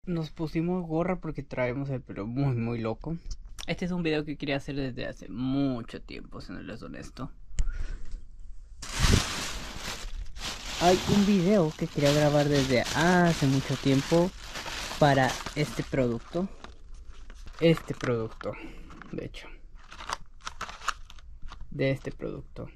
nos pusimos gorra porque traemos el pelo muy loco. Este es un video que quería hacer desde hace mucho tiempo, si no les honesto. Hay un video que quería grabar desde hace mucho tiempo para este producto. De hecho. De este producto.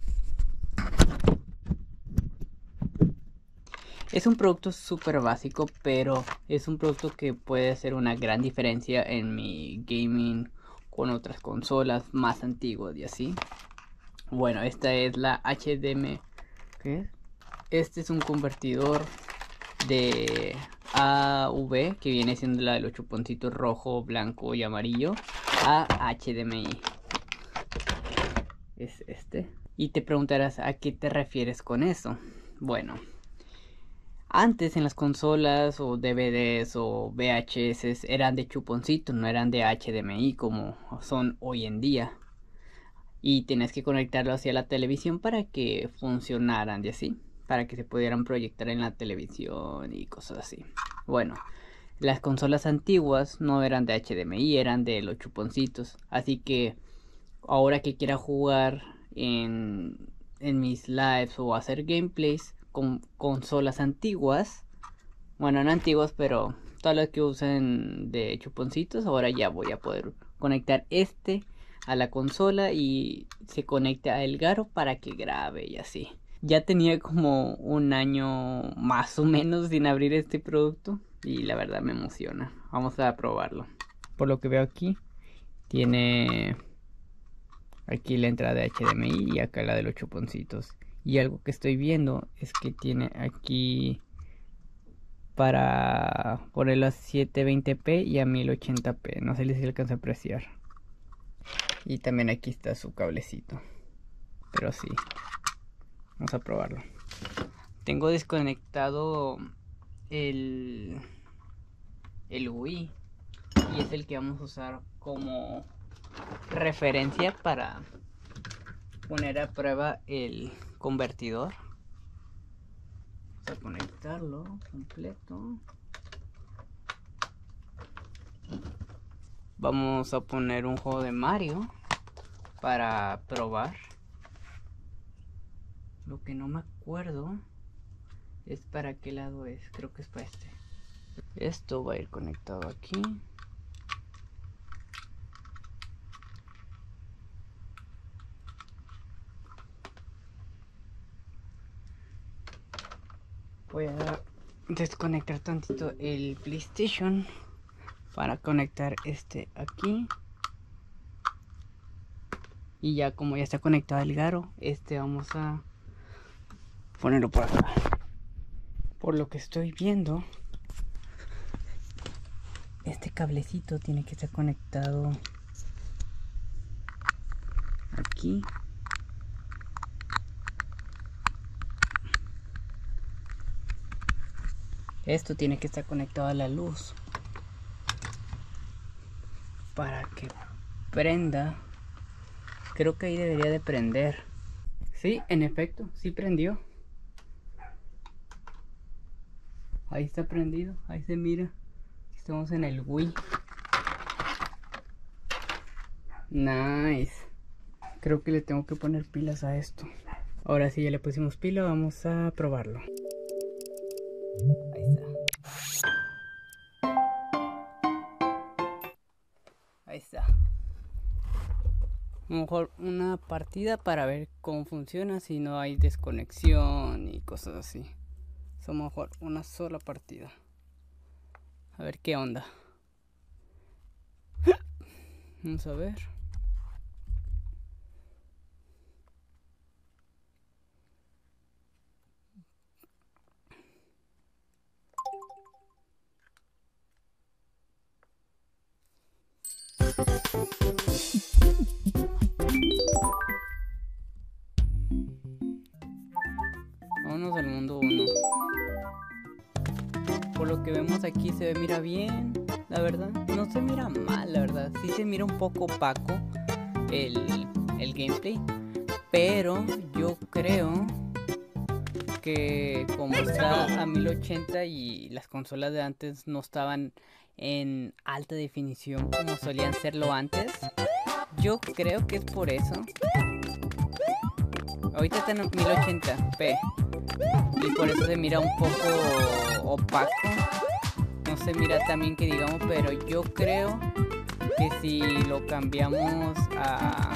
Es un producto súper básico, pero es un producto que puede hacer una gran diferencia en mi gaming con otras consolas más antiguas y así. Bueno, esta es la HDMI. ¿Qué es? Este es un convertidor de AV, que viene siendo la de los chuponcitos rojo, blanco y amarillo, a HDMI. Es este. Y te preguntarás a qué te refieres con eso. Bueno, antes en las consolas o DVDs o VHS eran de chuponcitos, no eran de HDMI como son hoy en día. Y tenías que conectarlo hacia la televisión para que funcionaran y así, para que se pudieran proyectar en la televisión y cosas así. Bueno, las consolas antiguas no eran de HDMI, eran de los chuponcitos. Así que ahora que quiera jugar en mis lives o hacer gameplays con consolas antiguas, bueno, no antiguas, pero todas las que usen de chuponcitos, ahora ya voy a poder conectar este a la consola y se conecta a Elgato para que grabe y así. Ya tenía como un año más o menos sin abrir este producto y la verdad me emociona. Vamos a probarlo. Por lo que veo aquí, tiene aquí la entrada de HDMI y acá la de los chuponcitos. Y algo que estoy viendo es que tiene aquí para ponerlo a 720p y a 1080p. No sé si se alcanza a apreciar. Y también aquí está su cablecito. Pero sí, vamos a probarlo. Tengo desconectado el Wii y es el que vamos a usar como referencia para poner a prueba el convertidor. Vamos a conectarlo completo. Vamos a poner un juego de Mario para probar. Lo que no me acuerdo es para qué lado es. Creo que es para este. Esto va a ir conectado aquí. Voy a desconectar tantito el PlayStation para conectar este aquí. Y ya como ya está conectado el Garo, este vamos a ponerlo por acá. Por lo que estoy viendo, este cablecito tiene que estar conectado aquí. Esto tiene que estar conectado a la luz para que prenda. Creo que ahí debería de prender. Sí, en efecto, sí prendió. Ahí está prendido, ahí se mira. Estamos en el Wii. Nice. Creo que le tengo que poner pilas a esto. Ahora sí, ya le pusimos pila, vamos a probarlo. Ahí está. Ahí está. A lo mejor una partida para ver cómo funciona, si no hay desconexión y cosas así. Es a lo mejor una sola partida. A ver qué onda. Vamos a ver. Vámonos al mundo 1. Por lo que vemos aquí se mira bien, la verdad. No se mira mal, la verdad. Sí se mira un poco opaco el gameplay. Pero yo creo porque como está a 1080 y las consolas de antes no estaban en alta definición como solían serlo antes, yo creo que es por eso. Ahorita está en 1080p y por eso se mira un poco opaco, no se mira tan bien que digamos, pero yo creo que si lo cambiamos a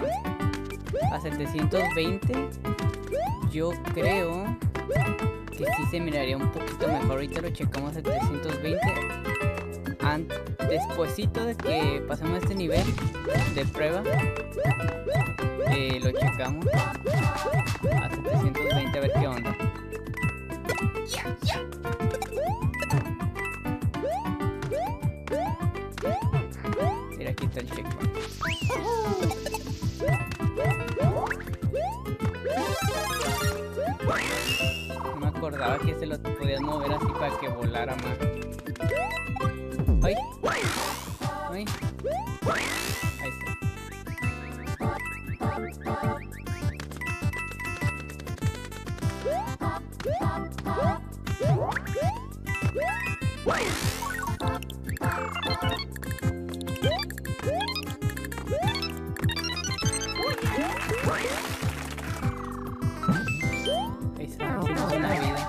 720, yo creo que sí se miraría un poquito mejor. Ahorita lo checamos a 720. Despuésito de que pasemos este nivel de prueba, lo checamos a 720 a ver qué onda. Mira, aquí está el checkpoint. No me acordaba que se lo podías mover así para que volara más. ¡Ay! ¡Ay! Ahí está. Ahí está, una vida.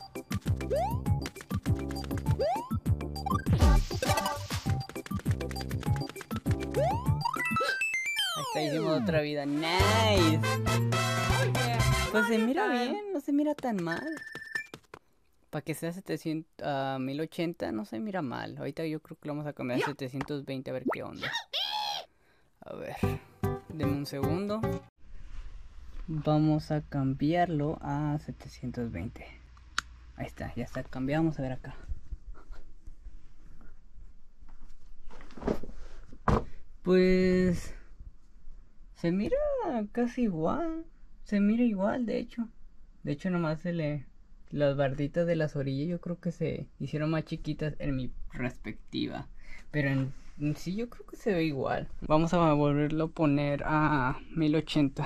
Ahí está, hicimos otra vida. Nice. Pues se mira bien, no se mira tan mal. Para que sea 1080 no se mira mal. Ahorita yo creo que lo vamos a cambiar a 720 a ver qué onda. A ver, denme un segundo. Vamos a cambiarlo a 720. Ahí está, ya está cambiado. Vamos a ver acá. Pues se mira casi igual. Se mira igual, de hecho. De hecho, nomás las barditas de las orillas yo creo que se hicieron más chiquitas en mi perspectiva. Pero en sí yo creo que se ve igual. Vamos a volverlo a poner a 1080.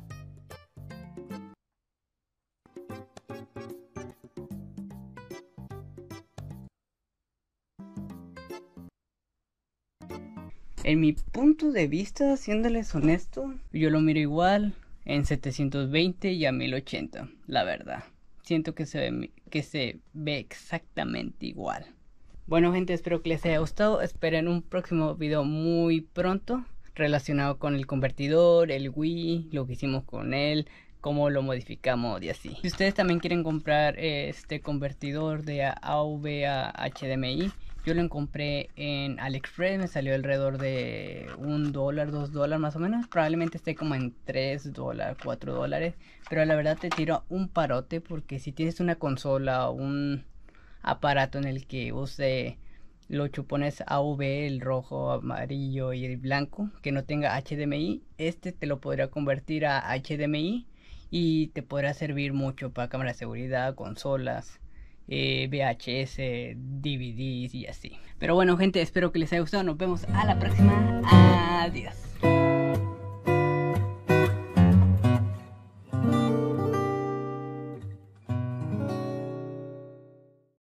En mi punto de vista, siéndoles honesto, yo lo miro igual en 720 y a 1080, la verdad. Siento que se ve exactamente igual. Bueno, gente, espero que les haya gustado. Esperen un próximo video muy pronto relacionado con el convertidor, el Wii, lo que hicimos con él, cómo lo modificamos y así. Si ustedes también quieren comprar este convertidor de AV a HDMI, yo lo compré en AliExpress, me salió alrededor de $1, $2 más o menos. Probablemente esté como en $3, $4. Pero la verdad te tiro un parote, porque si tienes una consola o un aparato en el que use los chupones AV, el rojo, amarillo y el blanco, que no tenga HDMI, este te lo podría convertir a HDMI y te podrá servir mucho para cámara de seguridad, consolas, VHS, DVDs y así. Pero bueno, gente, espero que les haya gustado. Nos vemos a la próxima. Adiós.